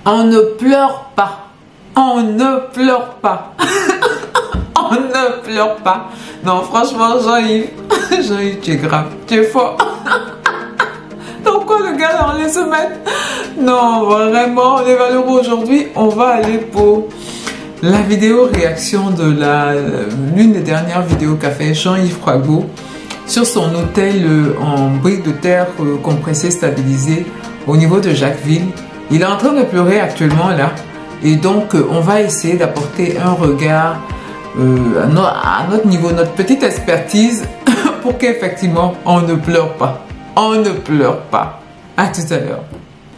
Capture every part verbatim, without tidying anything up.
On ne pleure pas. On ne pleure pas. On ne pleure pas. Non, franchement, Jean-Yves, Jean-Yves, tu es grave. Tu es fort. Donc quoi, le gars, on laisse se mettre. Non, vraiment, on est valeureux aujourd'hui. On va aller pour la vidéo réaction de la l'une des dernières vidéos qu'a fait Jean-Yves Frago sur son hôtel en briques de terre compressées stabilisées au niveau de Jacquesville. Il est en train de pleurer actuellement là. Et donc, on va essayer d'apporter un regard euh, à, no à notre niveau, notre petite expertise pour qu'effectivement, on ne pleure pas. On ne pleure pas. À tout à l'heure.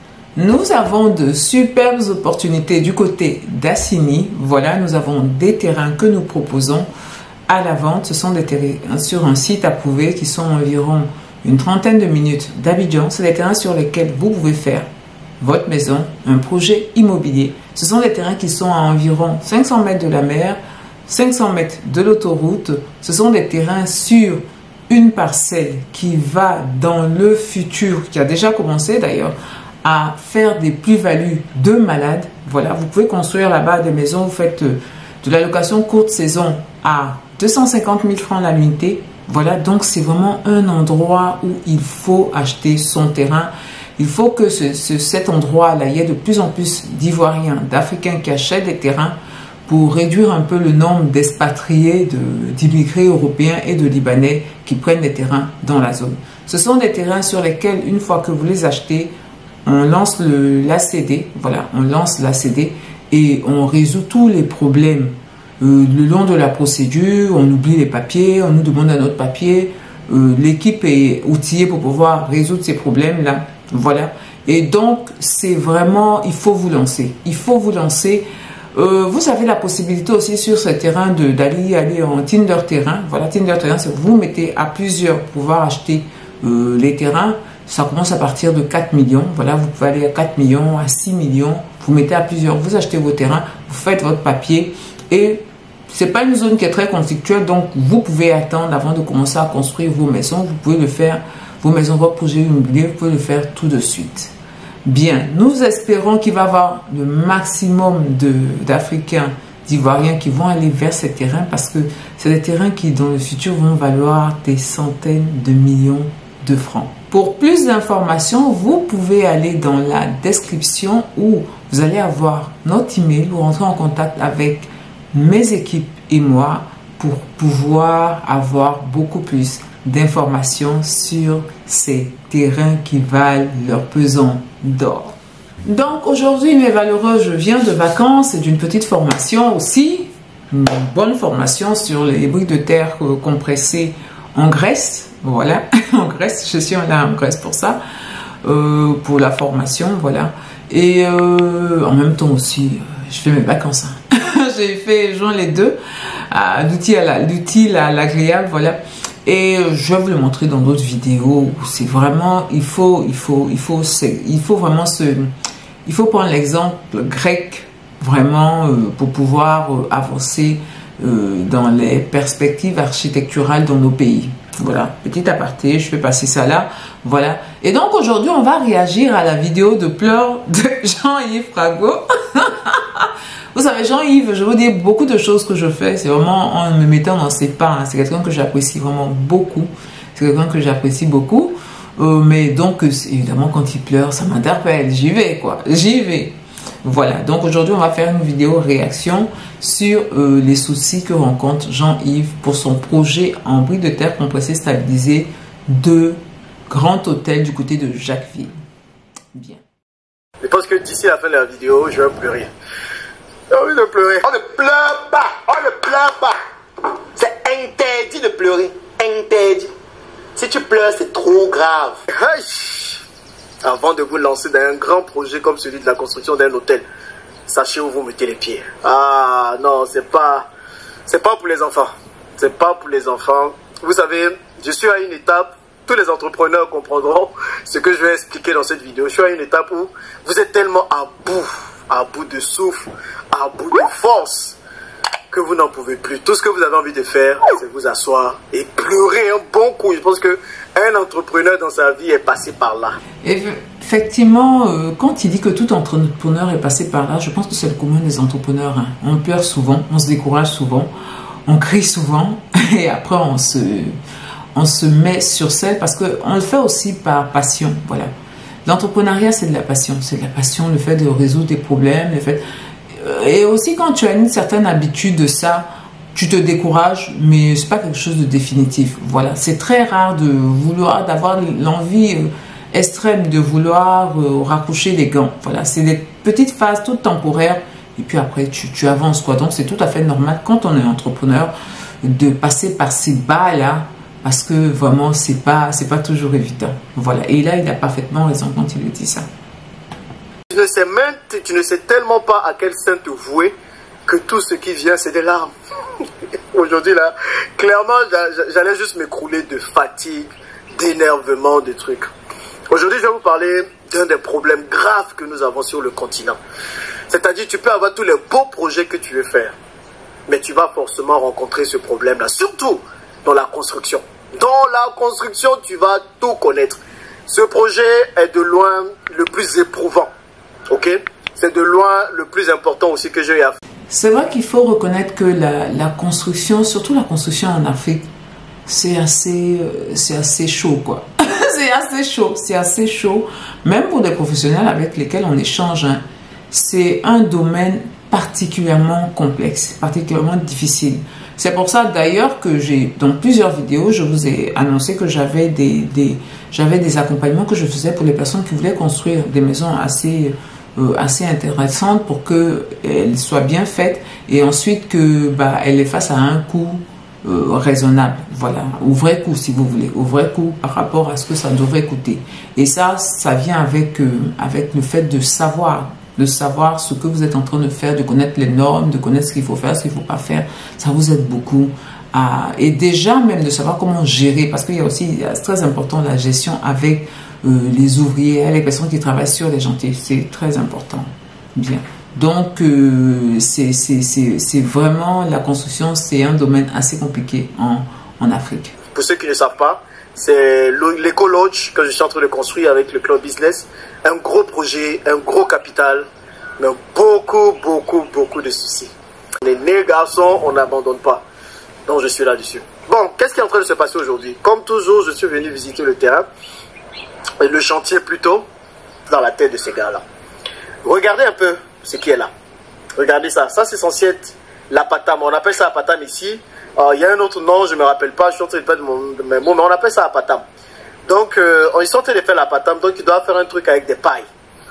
Nous avons de superbes opportunités du côté d'Assigny. Voilà, nous avons des terrains que nous proposons à la vente. Ce sont des terrains sur un site approuvé qui sont environ une trentaine de minutes d'Abidjan. C'est des terrains sur lesquels vous pouvez faire votre maison, un projet immobilier. Ce sont des terrains qui sont à environ cinq cents mètres de la mer, cinq cents mètres de l'autoroute. Ce sont des terrains sur une parcelle qui va dans le futur, qui a déjà commencé d'ailleurs, à faire des plus-values de malades. Voilà, vous pouvez construire là-bas des maisons, vous faites de la location courte saison à deux cent cinquante mille francs la l'unité. Voilà, donc c'est vraiment un endroit où il faut acheter son terrain. Il faut que ce, ce, cet endroit-là, il y ait de plus en plus d'Ivoiriens, d'Africains qui achètent des terrains pour réduire un peu le nombre d'expatriés, d'immigrés européens et de Libanais qui prennent des terrains dans la zone. Ce sont des terrains sur lesquels, une fois que vous les achetez, on lance l'A C D, voilà, on lance l'A C D et on résout tous les problèmes euh, le long de la procédure. On oublie les papiers, on nous demande un autre papier. Euh, L'équipe est outillée pour pouvoir résoudre ces problèmes-là. Voilà. Et donc, c'est vraiment, il faut vous lancer. Il faut vous lancer. Euh, vous avez la possibilité aussi sur ce terrain d'aller aller en Tinder terrain. Voilà, Tinder terrain, c'est vous mettez à plusieurs pour pouvoir acheter euh, les terrains. Ça commence à partir de quatre millions. Voilà, vous pouvez aller à quatre millions, à six millions. Vous mettez à plusieurs, vous achetez vos terrains, vous faites votre papier. Et c'est pas une zone qui est très conflictuelle, donc vous pouvez attendre avant de commencer à construire vos maisons. Vous pouvez le faire, vos maisons, votre projet immobilier, vous pouvez le faire tout de suite. Bien, nous espérons qu'il va y avoir le maximum d'Africains, d'Ivoiriens qui vont aller vers ces terrains parce que c'est des terrains qui, dans le futur, vont valoir des centaines de millions de francs. Pour plus d'informations, vous pouvez aller dans la description où vous allez avoir notre email pour entrer en contact avec mes équipes et moi pour pouvoir avoir beaucoup plus d'informations sur ces terrains qui valent leur pesant d'or. Donc aujourd'hui, mes valeureux, je viens de vacances et d'une petite formation aussi, une bonne formation sur les briques de terre compressées en Grèce. Voilà, en Grèce, je suis là en Grèce pour ça, euh, pour la formation, voilà. Et euh, en même temps aussi, je fais mes vacances. Hein. J'ai fait joindre les deux, l'utile à l'agréable, voilà. Et je vais vous le montrer dans d'autres vidéos où c'est vraiment, il faut, il faut, il faut, il faut vraiment se, il faut prendre l'exemple grec vraiment euh, pour pouvoir euh, avancer euh, dans les perspectives architecturales dans nos pays. Voilà, petit aparté, je fais passer ça là, voilà. Et donc aujourd'hui, on va réagir à la vidéo de pleurs de Jean-Yves Frago. Vous savez, Jean-Yves, je vous dis beaucoup de choses que je fais, c'est vraiment en me mettant dans ses pas. Hein. C'est quelqu'un que j'apprécie vraiment beaucoup. C'est quelqu'un que j'apprécie beaucoup. Euh, mais donc, évidemment, quand il pleure, ça m'interpelle. J'y vais, quoi. J'y vais. Voilà. Donc aujourd'hui, on va faire une vidéo réaction sur euh, les soucis que rencontre Jean-Yves pour son projet en briques de terre compressées stabilisées de Grand Hôtel du côté de Jacquesville. Bien. Je pense que d'ici la fin de la vidéo, je vais pleurer. J'ai envie de pleurer. On ne pleure pas. On ne pleure pas. C'est interdit de pleurer. Interdit. Si tu pleures, c'est trop grave. Avant de vous lancer dans un grand projet comme celui de la construction d'un hôtel, sachez où vous mettez les pieds. Ah non, c'est pas, c'est pas pour les enfants. C'est pas pour les enfants. Vous savez, je suis à une étape, tous les entrepreneurs comprendront ce que je vais expliquer dans cette vidéo. Je suis à une étape où vous êtes tellement à bout, à bout de souffle, à bout de force, que vous n'en pouvez plus. Tout ce que vous avez envie de faire, c'est vous asseoir et pleurer un bon coup. Je pense que Un entrepreneur dans sa vie est passé par là. Effectivement, euh, quand il dit que tout entrepreneur est passé par là, je pense que c'est le commun des entrepreneurs. Hein. On pleure souvent, on se décourage souvent, on crie souvent et après on se, on se met sur selle parce qu'on le fait aussi par passion. Voilà. L'entrepreneuriat, c'est de la passion. C'est de la passion, le fait de résoudre des problèmes. Le fait... Et aussi quand tu as une certaine habitude de ça, tu te décourages, mais c'est pas quelque chose de définitif. Voilà, c'est très rare de vouloir, d'avoir l'envie euh, extrême de vouloir euh, raccrocher les gants. Voilà, c'est des petites phases toutes temporaires et puis après tu, tu avances quoi. Donc c'est tout à fait normal quand on est entrepreneur de passer par ces bas là parce que vraiment c'est pas c'est pas toujours évident. Voilà, et là il a parfaitement raison quand il lui dit ça. Tu ne sais même, tu ne sais tellement pas à quel sein te vouer que tout ce qui vient, c'est des larmes. Aujourd'hui, là, clairement, j'allais juste m'écrouler de fatigue, d'énervement, de trucs. Aujourd'hui, je vais vous parler d'un des problèmes graves que nous avons sur le continent. C'est-à-dire, tu peux avoir tous les beaux projets que tu veux faire, mais tu vas forcément rencontrer ce problème-là, surtout dans la construction. Dans la construction, tu vas tout connaître. Ce projet est de loin le plus éprouvant, ok? C'est de loin le plus important aussi que j'ai à faire. C'est vrai qu'il faut reconnaître que la, la construction, surtout la construction en Afrique, c'est assez, c'est assez chaud, quoi. C'est assez chaud, c'est assez chaud. Même pour des professionnels avec lesquels on échange, hein, c'est un domaine particulièrement complexe, particulièrement difficile. C'est pour ça d'ailleurs que j'ai, dans plusieurs vidéos, je vous ai annoncé que j'avais des, des, j'avais des accompagnements que je faisais pour les personnes qui voulaient construire des maisons assez... Euh, assez intéressante pour qu'elle soit bien faite et ensuite que bah, elle est face à un coût euh, raisonnable, voilà, au vrai coût si vous voulez, au vrai coût par rapport à ce que ça devrait coûter. Et ça, ça vient avec, euh, avec le fait de savoir, de savoir ce que vous êtes en train de faire, de connaître les normes, de connaître ce qu'il faut faire, ce qu'il ne faut pas faire. Ça vous aide beaucoup. À, et déjà même de savoir comment gérer, parce qu'il y a aussi, c'est très important la gestion avec Euh, les ouvriers, les personnes qui travaillent sur les chantiers, c'est très important. Bien. Donc, euh, c'est vraiment, la construction, c'est un domaine assez compliqué en, en Afrique. Pour ceux qui ne savent pas, c'est l'éco-lodge que je suis en train de construire avec le Club Business. Un gros projet, un gros capital, mais beaucoup, beaucoup, beaucoup de soucis. Les nés garçons, on n'abandonne pas. Donc, je suis là-dessus. Bon, qu'est-ce qui est en train de se passer aujourd'hui? Comme toujours, je suis venu visiter le terrain. Et le chantier plutôt dans la tête de ces gars-là. Regardez un peu ce qui est là. Regardez ça. Ça, c'est censé être l'apatam. On appelle ça apatam ici. Euh, il y a un autre nom, je ne me rappelle pas. Je suis en train de perdre mes mots, mais on appelle ça apatam. Donc, euh, ils sont en train de faire l'apatam. Donc, ils doivent faire un truc avec des pailles.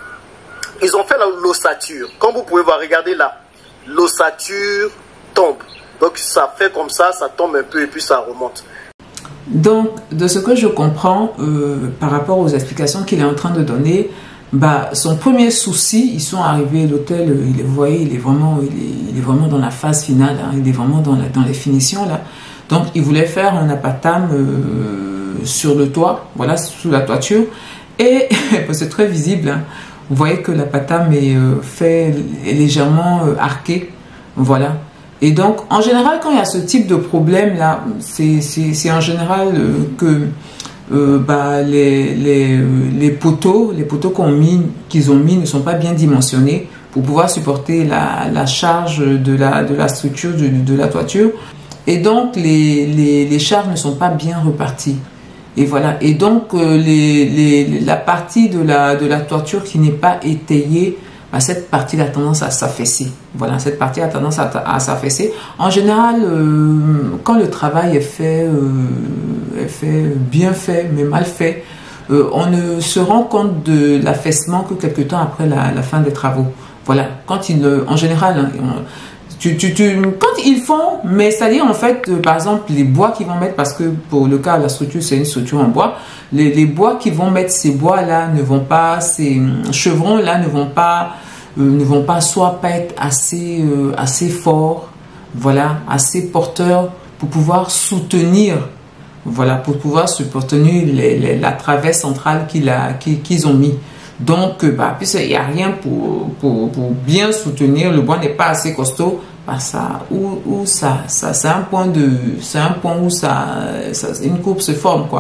Ils ont fait l'ossature. Comme vous pouvez voir, regardez là. L'ossature tombe. Donc, ça fait comme ça, ça tombe un peu et puis ça remonte. Donc, de ce que je comprends euh, par rapport aux explications qu'il est en train de donner, bah, son premier souci, ils sont arrivés à l'hôtel, il est, vous voyez, il est vraiment, il est, il est vraiment dans la phase finale, hein, il est vraiment dans, la, dans les finitions là. Donc, il voulait faire un apatam euh, sur le toit, voilà, sous la toiture, et c'est très visible. Hein, vous voyez que l'apatam est euh, fait est légèrement euh, arqué, voilà. Et donc, en général, quand il y a ce type de problème-là, c'est en général euh, que euh, bah, les, les, les poteaux, les poteaux qu'on mis, qu'ils ont mis ne sont pas bien dimensionnés pour pouvoir supporter la, la charge de la, de la structure de, de la toiture. Et donc, les, les, les charges ne sont pas bien reparties. Et voilà. Et donc, euh, les, les, la partie de la, de la toiture qui n'est pas étayée, bah, cette partie a tendance à s'affaisser. Voilà, cette partie a tendance à, à s'affaisser. En général, euh, quand le travail est fait, euh, est fait, bien fait, mais mal fait, euh, on ne se rend compte de l'affaissement que quelques temps après la, la fin des travaux. Voilà, quand il, en général, hein, on, Tu, tu, tu, quand ils font, mais c'est-à-dire en fait, euh, par exemple, les bois qu'ils vont mettre, parce que pour le cas, la structure, c'est une structure en bois, les, les bois qu'ils vont mettre, ces bois-là ne vont pas, ces chevrons-là ne vont pas, euh, ne vont pas soit pas être assez, euh, assez forts, voilà, assez porteurs pour pouvoir soutenir, voilà, pour pouvoir soutenir les, les, la traverse centrale qu'ils qu'ils ont mis. Donc, bah, puisqu'il n'y a rien pour, pour, pour bien soutenir, le bois n'est pas assez costaud, bah, ça, où, où ça, ça c'est un point de, c'est un point où ça, ça, une courbe se forme, quoi. C'est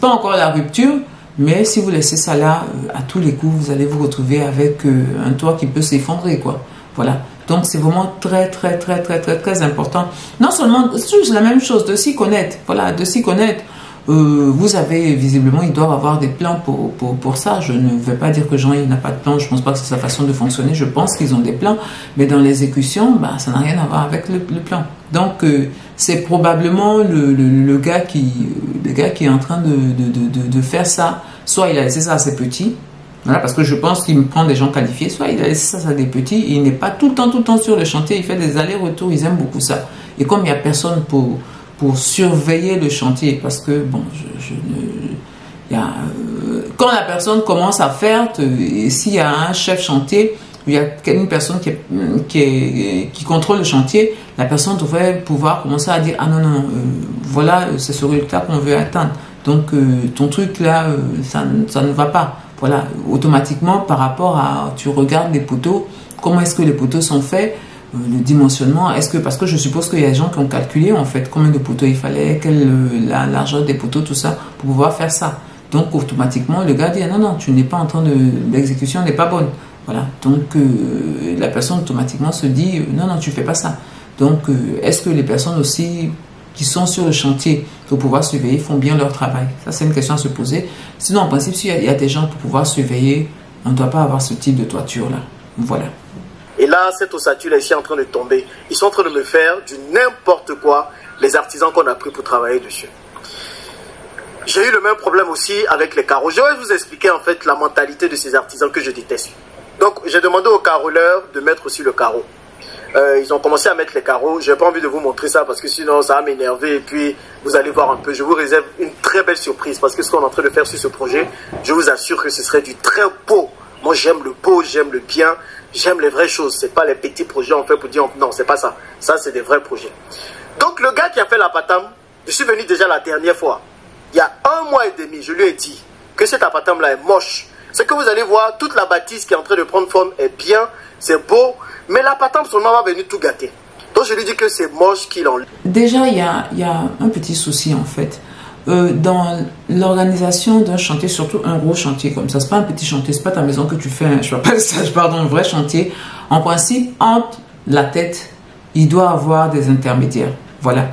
pas encore la rupture, mais si vous laissez ça là, euh, à tous les coups, vous allez vous retrouver avec euh, un toit qui peut s'effondrer, quoi. Voilà. Donc, c'est vraiment très, très, très, très, très, très important. Non seulement, c'est la même chose, de s'y connaître. Voilà, de s'y connaître. Euh, vous avez, visiblement, ils doivent avoir des plans pour, pour, pour ça. Je ne vais pas dire que Jean-Yves n'a pas de plan. Je ne pense pas que c'est sa façon de fonctionner. Je pense qu'ils ont des plans. Mais dans l'exécution, bah, ça n'a rien à voir avec le, le plan. Donc, euh, c'est probablement le, le, le, gars qui, le gars qui est en train de, de, de, de faire ça. Soit il a laissé ça à ses petits. Voilà, parce que je pense qu'il me prend des gens qualifiés. Soit il a laissé ça à des petits. Et il n'est pas tout le temps, tout le temps sur le chantier. Il fait des allers-retours. Ils aiment beaucoup ça. Et comme il n'y a personne pour... pour surveiller le chantier, parce que bon, je, je ne, y a, euh, quand la personne commence à faire, et s'il y a un chef chantier, il y a une personne qui, est, qui, est, qui contrôle le chantier, la personne devrait pouvoir commencer à dire ah non non, euh, voilà, c'est ce résultat qu'on veut atteindre, donc euh, ton truc là, euh, ça, ça ne va pas. Voilà, automatiquement par rapport à, tu regardes les poteaux, comment est-ce que les poteaux sont faits, le dimensionnement, est-ce que, parce que je suppose qu'il y a des gens qui ont calculé en fait combien de poteaux il fallait, quelle la largeur des poteaux, tout ça, pour pouvoir faire ça. Donc automatiquement le gars dit non non, tu n'es pas en train de, l'exécution n'est pas bonne. Voilà, donc euh, la personne automatiquement se dit non non, tu fais pas ça. Donc euh, est-ce que les personnes aussi qui sont sur le chantier pour pouvoir surveiller font bien leur travail? Ça c'est une question à se poser. Sinon en principe s'il y, y a des gens pour pouvoir surveiller, on ne doit pas avoir ce type de toiture là. Voilà. Et là, cette ossature-là est ici en train de tomber. Ils sont en train de me faire du n'importe quoi, les artisans qu'on a pris pour travailler dessus. J'ai eu le même problème aussi avec les carreaux. Je vais vous expliquer en fait la mentalité de ces artisans que je déteste. Donc, j'ai demandé aux caroleurs de mettre aussi le carreau. Euh, ils ont commencé à mettre les carreaux. Je n'ai pas envie de vous montrer ça parce que sinon ça va m'énerver. Et puis, vous allez voir un peu. Je vous réserve une très belle surprise parce que ce qu'on est en train de faire sur ce projet, je vous assure que ce serait du très beau. Moi, j'aime le beau, j'aime le bien. J'aime les vraies choses, c'est pas les petits projets on fait pour dire non, c'est pas ça. Ça, c'est des vrais projets. Donc, le gars qui a fait la patame, je suis venu déjà la dernière fois. Il y a un mois et demi, je lui ai dit que cette apatame-là est moche. C'est que vous allez voir, toute la bâtisse qui est en train de prendre forme est bien, c'est beau, mais la patame seulement va venir tout gâter. Donc, je lui dis que c'est moche qu'il en... Déjà, il y a, il y a un petit souci en fait. Euh, dans l'organisation d'un chantier, surtout un gros chantier comme ça, c'est pas un petit chantier, c'est pas ta maison que tu fais, hein, je parle pas de ça, je parle d'un vrai chantier. En principe, entre la tête, il doit avoir des intermédiaires, voilà.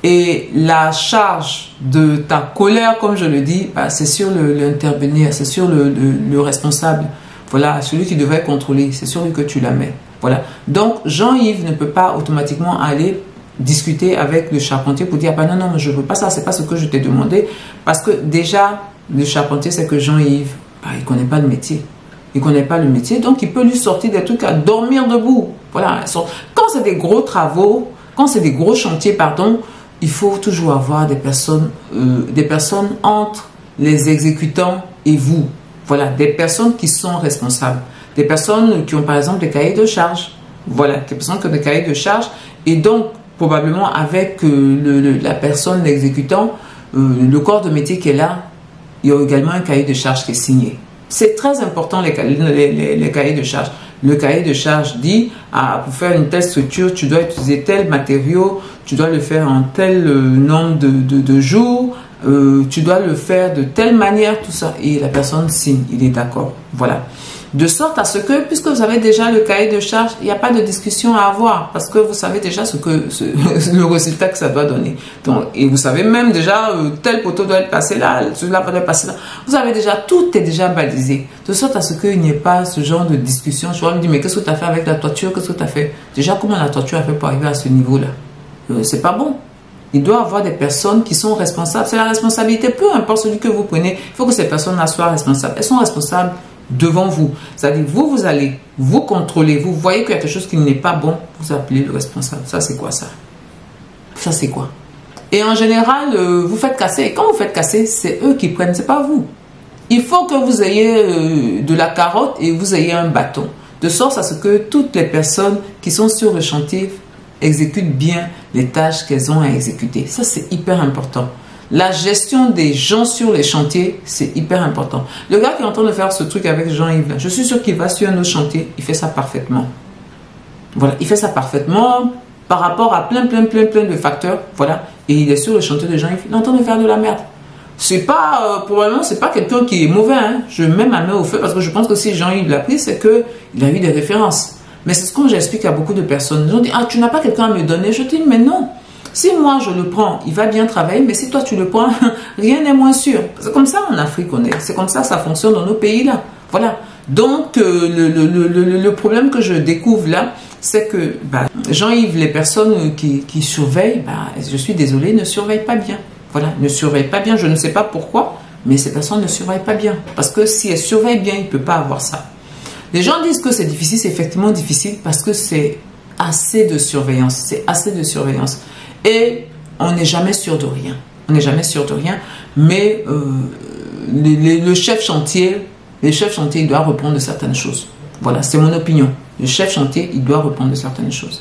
Et la charge de ta colère, comme je le dis, bah, c'est sur l'intervenir, c'est sur le, le, le responsable, voilà, celui qui devrait contrôler, c'est sur lui que tu la mets, voilà. Donc Jean-Yves ne peut pas automatiquement aller discuter avec le charpentier pour dire ah ben non non mais je veux pas ça, c'est pas ce que je t'ai demandé, parce que déjà le charpentier c'est que Jean-Yves bah, il connaît pas le métier, il connaît pas le métier, donc il peut lui sortir des trucs à dormir debout. Voilà, quand c'est des gros travaux, quand c'est des gros chantiers pardon, il faut toujours avoir des personnes euh, des personnes entre les exécutants et vous, voilà, des personnes qui sont responsables, des personnes qui ont par exemple des cahiers de charge, voilà, des personnes qui ont des cahiers de charge, et donc probablement avec euh, le, le, la personne, l'exécutant, euh, le corps de métier qui est là, il y a également un cahier de charge qui est signé. C'est très important les, les, les, les cahiers de charge. Le cahier de charge dit, ah, pour faire une telle structure, tu dois utiliser tel matériau, tu dois le faire en tel euh, nombre de, de, de jours, euh, tu dois le faire de telle manière, tout ça. Et la personne signe, il est d'accord. Voilà. De sorte à ce que, puisque vous avez déjà le cahier de charge, il n'y a pas de discussion à avoir, parce que vous savez déjà ce que, ce, le résultat que ça doit donner. Donc, et vous savez même déjà, euh, tel poteau doit être passé là, celui-là doit être passé là. Vous avez déjà, tout est déjà balisé. De sorte à ce qu'il n'y ait pas ce genre de discussion. Je vais me dire, mais qu'est-ce que tu as fait avec la toiture? Qu'est-ce que tu as fait? Déjà, comment la toiture a fait pour arriver à ce niveau-là? Euh, c'est pas bon. Il doit y avoir des personnes qui sont responsables. C'est la responsabilité, peu importe celui que vous prenez. Il faut que ces personnes-là soient responsables. Elles sont responsables devant vous. C'est-à-dire, vous, vous allez, vous contrôlez, vous voyez qu'il y a quelque chose qui n'est pas bon, vous appelez le responsable. Ça, c'est quoi ça? Ça, c'est quoi? Et en général, euh, vous faites casser. Et quand vous faites casser, c'est eux qui prennent, c'est pas vous. Il faut que vous ayez euh, de la carotte et vous ayez un bâton. De sorte à ce que toutes les personnes qui sont sur le chantier exécutent bien les tâches qu'elles ont à exécuter. Ça, c'est hyper important. La gestion des gens sur les chantiers, c'est hyper important. Le gars qui est en train de faire ce truc avec Jean-Yves, je suis sûr qu'il va sur un autre chantier, il fait ça parfaitement. Voilà, il fait ça parfaitement par rapport à plein, plein, plein, plein de facteurs. Voilà, et il est sur le chantier de Jean-Yves, il est en train de faire de la merde. C'est pas, euh, probablement, c'est pas quelqu'un qui est mauvais. Hein. Je mets ma main au feu parce que je pense que si Jean-Yves l'a pris, c'est qu'il a eu des références. Mais c'est ce que j'explique à beaucoup de personnes. Ils ont dit, ah, tu n'as pas quelqu'un à me donner. Je dis, mais non. Si moi je le prends, il va bien travailler, mais si toi tu le prends, rien n'est moins sûr. C'est comme ça en Afrique on est. C'est comme ça ça fonctionne dans nos pays là. Voilà. Donc euh, le, le, le, le problème que je découvre là, c'est que bah, Jean-Yves, les personnes qui, qui surveillent, bah, je suis désolée, ne surveillent pas bien. Voilà, ne surveillent pas bien. Je ne sais pas pourquoi, mais ces personnes ne surveillent pas bien. Parce que si elles surveillent bien, il ne peut pas avoir ça. Les gens disent que c'est difficile, c'est effectivement difficile parce que c'est assez de surveillance. C'est assez de surveillance. Et on n'est jamais sûr de rien. On n'est jamais sûr de rien. Mais euh, le, le, le chef chantier, le chef chantier, il doit répondre de certaines choses. Voilà, c'est mon opinion. Le chef chantier, il doit répondre de certaines choses.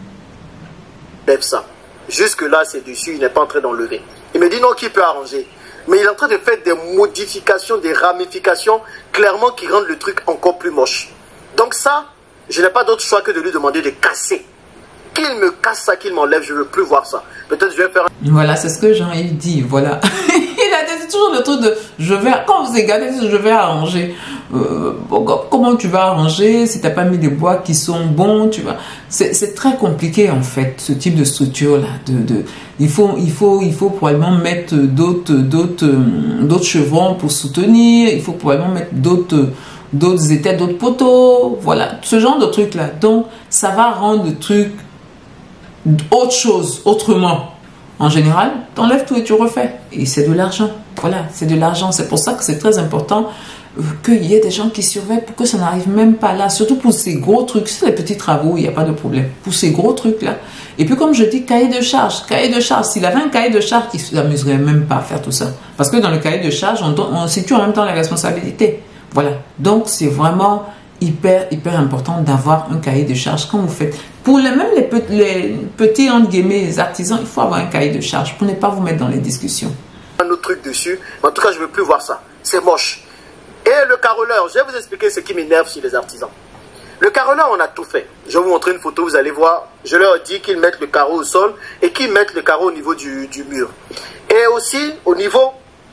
Lève ça. Jusque-là, c'est dessus, il n'est pas en train d'enlever. Il me dit non, qui peut arranger. Mais il est en train de faire des modifications, des ramifications, clairement qui rendent le truc encore plus moche. Donc ça, je n'ai pas d'autre choix que de lui demander de casser. Qu'il me casse ça, qu'il m'enlève, je ne veux plus voir ça. Peut-être je vais faire un... Voilà, c'est ce que Jean-Yves dit, voilà. Il a dit toujours le truc de, je vais, quand vous regardez, je vais arranger. Euh, comment tu vas arranger si tu n'as pas mis des bois qui sont bons, tu vois. C'est très compliqué en fait, ce type de structure-là. De, de, il, faut, il, faut, il faut probablement mettre d'autres d'autres d'autres chevrons pour soutenir, il faut probablement mettre d'autres d'autres étais, d'autres poteaux, voilà, ce genre de trucs-là. Donc, ça va rendre le truc autre chose, autrement. En général, tu enlèves tout et tu refais. Et c'est de l'argent. Voilà, c'est de l'argent. C'est pour ça que c'est très important qu'il y ait des gens qui surveillent pour que ça n'arrive même pas là. Surtout pour ces gros trucs. C'est les petits travaux, il n'y a pas de problème. Pour ces gros trucs-là. Et puis comme je dis, cahier de charge. Cahier de charge. S'il avait un cahier de charge, il ne s'amuserait même pas à faire tout ça. Parce que dans le cahier de charge, on, on situe en même temps la responsabilité. Voilà. Donc c'est vraiment hyper, hyper important d'avoir un cahier de charge quand vous faites. Pour les, même les, pe les petits, entre guillemets, les artisans, il faut avoir un cahier de charge pour ne pas vous mettre dans les discussions. Un autre truc dessus, mais en tout cas, je ne veux plus voir ça. C'est moche. Et le carreleur, je vais vous expliquer ce qui m'énerve chez les artisans. Le carreleur, on a tout fait. Je vais vous montrer une photo, vous allez voir. Je leur dis qu'ils mettent le carreau au sol et qu'ils mettent le carreau au niveau du, du mur. Et aussi, au niveau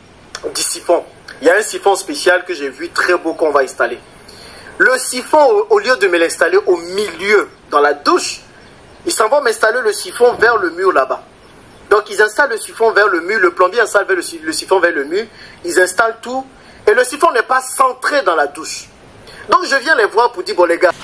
du siphon. Il y a un siphon spécial que j'ai vu très beau qu'on va installer. Le siphon, au lieu de me l'installer au milieu, dans la douche, ils s'en vont m'installer le siphon vers le mur là-bas. Donc, ils installent le siphon vers le mur, le plombier installe le, le siphon vers le mur, ils installent tout, et le siphon n'est pas centré dans la douche. Donc, je viens les voir pour dire, bon les gars...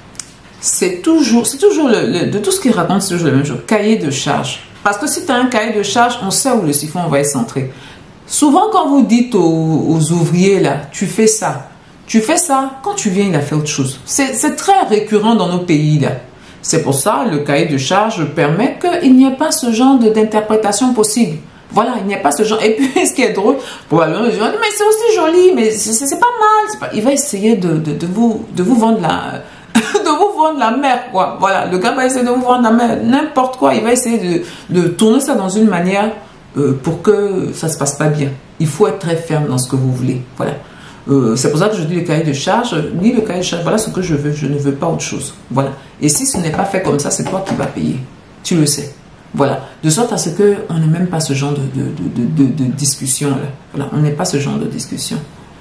C'est toujours, c'est toujours le, le, de tout ce qu'ils racontent, c'est toujours la même chose, cahier de charge. Parce que si tu as un cahier de charge, on sait où le siphon va être centré. Souvent, quand vous dites aux, aux ouvriers, là, tu fais ça, tu fais ça, quand tu viens, il a fait autre chose. C'est très récurrent dans nos pays, là. C'est pour ça le cahier de charge permet qu'il n'y ait pas ce genre d'interprétation possible. Voilà, il n'y a pas ce genre. Et puis, ce qui est drôle, probablement, les gens disent, mais c'est aussi joli, mais c'est pas mal. Pas... Il va essayer de, de, de, vous, de vous vendre la... de vous vendre la mer, quoi. Voilà, le gars va essayer de vous vendre la mer, n'importe quoi. Il va essayer de, de tourner ça dans une manière euh, pour que ça se passe pas bien. Il faut être très ferme dans ce que vous voulez. Voilà. Euh, c'est pour ça que je dis le cahier de charge, ni le cahier de charge, voilà ce que je veux, je ne veux pas autre chose. Voilà. Et si ce n'est pas fait comme ça, c'est toi qui vas payer. Tu le sais. Voilà. De sorte à ce qu'on n'ait même pas ce genre de, de, de, de, de discussion là. Voilà. On n'est pas ce genre de discussion.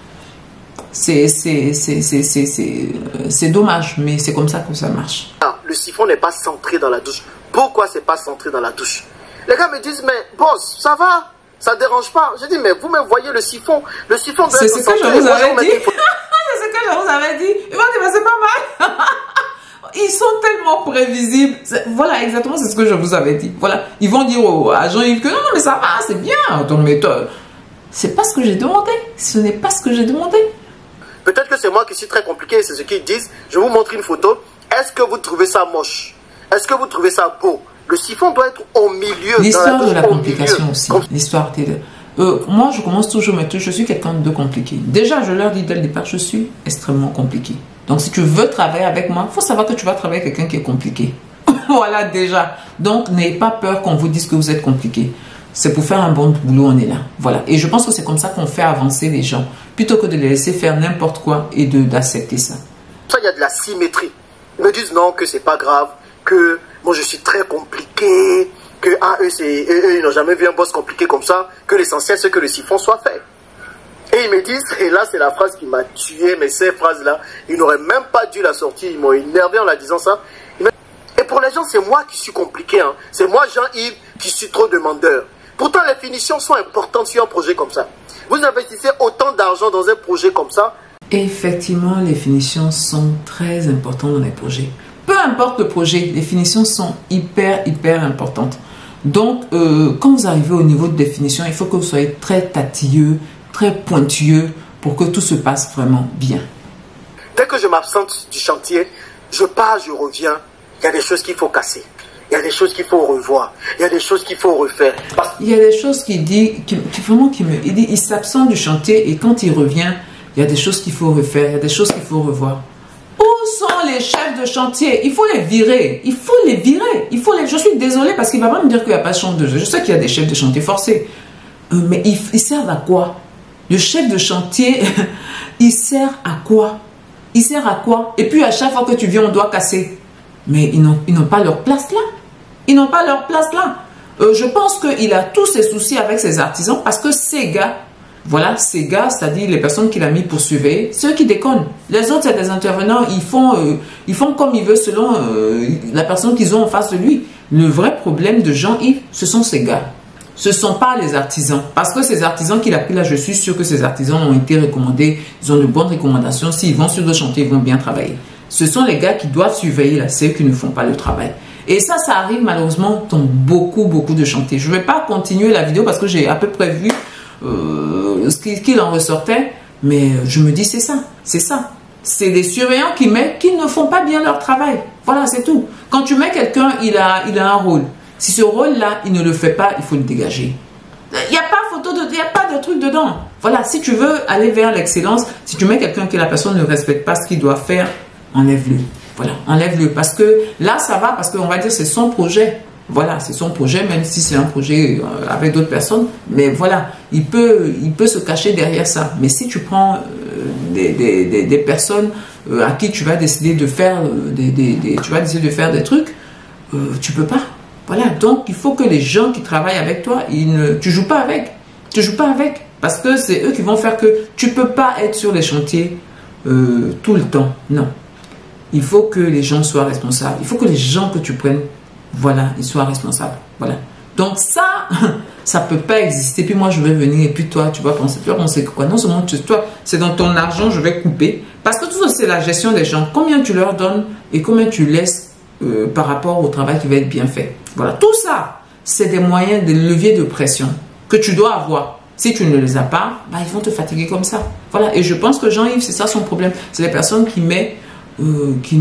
C'est dommage, mais c'est comme ça que ça marche. Ah, le siphon n'est pas centré dans la douche. Pourquoi c'est pas centré dans la douche? Les gars me disent, mais boss, ça va? Ça ne dérange pas. Je dis, mais vous me voyez le siphon. Le siphon doit être centré. C'est ce que je vous avais dit. C'est ce que je vous avais dit. Ils vont dire, mais c'est pas mal. Ils sont tellement prévisibles. Voilà, exactement, c'est ce que je vous avais dit. Voilà. Ils vont dire aux à Jean-Yves que non, non, mais ça va, c'est bien. Ton méthode. C'est pas ce que j'ai demandé. Ce n'est pas ce que j'ai demandé. Peut-être que c'est moi qui suis très compliqué, c'est ce qu'ils disent. Je vous montre une photo. Est-ce que vous trouvez ça moche? Est-ce que vous trouvez ça beau? Le siphon doit être au milieu. L'histoire de la complication aussi. L'histoire. Euh, moi, je commence toujours mes trucs. Je suis quelqu'un de compliqué. Déjà, je leur dis dès le départ, je suis extrêmement compliqué. Donc, si tu veux travailler avec moi, il faut savoir que tu vas travailler avec quelqu'un qui est compliqué. Voilà, déjà. Donc, n'ayez pas peur qu'on vous dise que vous êtes compliqué. C'est pour faire un bon boulot, on est là. Voilà. Et je pense que c'est comme ça qu'on fait avancer les gens. Plutôt que de les laisser faire n'importe quoi et d'accepter ça. Ça, il y a de la symétrie. Ils me disent non, que c'est pas grave, que moi je suis très compliqué, que ah, eux, c'est, eux, eux ils n'ont jamais vu un boss compliqué comme ça, que l'essentiel c'est que le siphon soit fait. Et ils me disent, et là c'est la phrase qui m'a tué, mais ces phrases-là, ils n'auraient même pas dû la sortir, ils m'ont énervé en la disant ça. Et pour les gens, c'est moi qui suis compliqué, hein. C'est moi Jean-Yves qui suis trop demandeur. Pourtant les finitions sont importantes sur un projet comme ça. Vous investissez autant d'argent dans un projet comme ça. Effectivement, les finitions sont très importantes dans les projets. Peu importe le projet, les finitions sont hyper, hyper importantes. Donc, euh, quand vous arrivez au niveau de définition, il faut que vous soyez très tatilleux, très pointilleux pour que tout se passe vraiment bien. Dès que je m'absente du chantier, je pars, je reviens, il y a des choses qu'il faut casser. Il y a des choses qu'il faut revoir. Il y a des choses qu'il faut refaire. Il y a des choses qu'il dit, qui, qui vraiment, qui me, il dit, il s'absente du chantier et quand il revient, il y a des choses qu'il faut refaire, il y a des choses qu'il faut revoir. Où sont les chefs de chantier? Il faut les virer. Il faut les virer. Il faut les... Je suis désolée parce qu'il va pas me dire qu'il n'y a pas de chef de chantier. Je sais qu'il y a des chefs de chantier forcés. Euh, mais ils, ils servent à quoi? Le chef de chantier, il sert à quoi? Il sert à quoi? Et puis à chaque fois que tu viens, on doit casser. Mais ils n'ont ils n'ont pas leur place là. Ils n'ont pas leur place là. Euh, je pense qu'il a tous ses soucis avec ses artisans parce que ces gars, voilà, ces gars, c'est-à-dire les personnes qu'il a mis pour surveiller, ceux qui déconnent. Les autres, c'est des intervenants, ils font, euh, ils font comme ils veulent selon euh, la personne qu'ils ont en face de lui. Le vrai problème de Jean-Yves, ce sont ces gars. Ce ne sont pas les artisans. Parce que ces artisans qu'il a pris là, je suis sûr que ces artisans ont été recommandés, ils ont de bonnes recommandations. S'ils vont sur le chantier, ils vont bien travailler. Ce sont les gars qui doivent surveiller là, c'est eux qui ne font pas le travail. Et ça, ça arrive malheureusement dans beaucoup, beaucoup de chantiers. Je ne vais pas continuer la vidéo parce que j'ai à peu près vu euh, ce qu'il en ressortait. Mais je me dis, c'est ça, c'est ça. C'est les surveillants qui mettent, qui ne font pas bien leur travail. Voilà, c'est tout. Quand tu mets quelqu'un, il a, il a un rôle. Si ce rôle-là, il ne le fait pas, il faut le dégager. Il n'y a pas photo de, il n'y a pas de truc dedans. Voilà, si tu veux aller vers l'excellence, si tu mets quelqu'un que la personne ne respecte pas ce qu'il doit faire, enlève-le. Voilà, enlève-le. Parce que là, ça va, parce qu'on va dire c'est son projet. Voilà, c'est son projet, même si c'est un projet avec d'autres personnes. Mais voilà, il peut, il peut se cacher derrière ça. Mais si tu prends euh, des, des, des, des personnes euh, à qui tu vas décider de faire, euh, des, des, des, tu vas décider de faire des trucs, euh, tu peux pas. Voilà, donc il faut que les gens qui travaillent avec toi, ils ne, tu joues pas avec. Tu joues pas avec. Parce que c'est eux qui vont faire que tu peux pas être sur les chantiers euh, tout le temps. Non. Il faut que les gens soient responsables. Il faut que les gens que tu prennes, voilà, ils soient responsables. Voilà. Donc ça, ça peut pas exister. Puis moi, je vais venir et puis toi, tu vas penser, tu vas penser que quoi? Non seulement tu, toi, c'est dans ton argent, je vais couper. Parce que tout ça, c'est la gestion des gens. Combien tu leur donnes et combien tu laisses euh, par rapport au travail qui va être bien fait. Voilà. Tout ça, c'est des moyens, des leviers de pression que tu dois avoir. Si tu ne les as pas, bah, ils vont te fatiguer comme ça. Voilà. Et je pense que Jean-Yves, c'est ça son problème. C'est les personnes qui mettent Euh, qui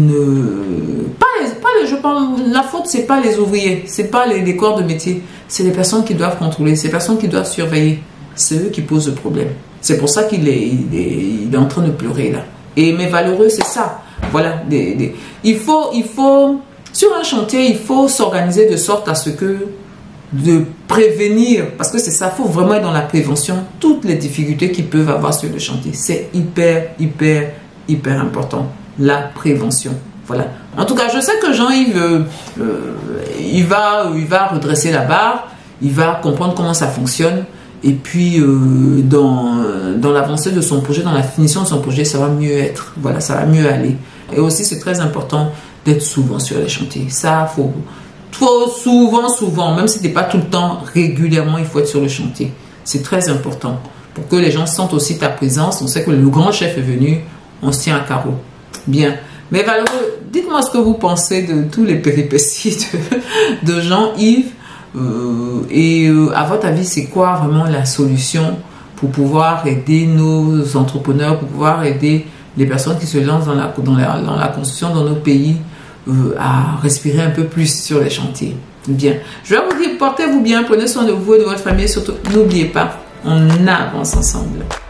ne pas les, pas les, je pense la faute c'est pas les ouvriers, c'est pas les, les corps de métier, c'est les personnes qui doivent contrôler, c'est les personnes qui doivent surveiller, c'est eux qui posent le problème. C'est pour ça qu'il est, il est, il est en train de pleurer là. Et mais valeureux, c'est ça. Voilà, des, des, il faut il faut sur un chantier, il faut s'organiser de sorte à ce que de prévenir, parce que c'est ça, il faut vraiment être dans la prévention, toutes les difficultés qu'ils peuvent avoir sur le chantier. C'est hyper hyper hyper important. La prévention. Voilà. En tout cas, je sais que Jean-Yves, euh, euh, il, va, il va redresser la barre, il va comprendre comment ça fonctionne, et puis euh, dans, dans l'avancée de son projet, dans la finition de son projet, ça va mieux être. Voilà, ça va mieux aller. Et aussi, c'est très important d'être souvent sur les chantiers. Ça, faut, faut souvent, souvent, même si ce n'est pas tout le temps, régulièrement, il faut être sur le chantier. C'est très important pour que les gens sentent aussi ta présence. On sait que le grand chef est venu, on se tient à carreau. Bien. Mais valeureux, dites-moi ce que vous pensez de tous les péripéties de, de Jean-Yves. Euh, et euh, à votre avis, c'est quoi vraiment la solution pour pouvoir aider nos entrepreneurs, pour pouvoir aider les personnes qui se lancent dans la, dans la, dans la construction dans nos pays euh, à respirer un peu plus sur les chantiers. Bien. Je vais vous dire, portez-vous bien, prenez soin de vous et de votre famille. Surtout, n'oubliez pas, on avance ensemble.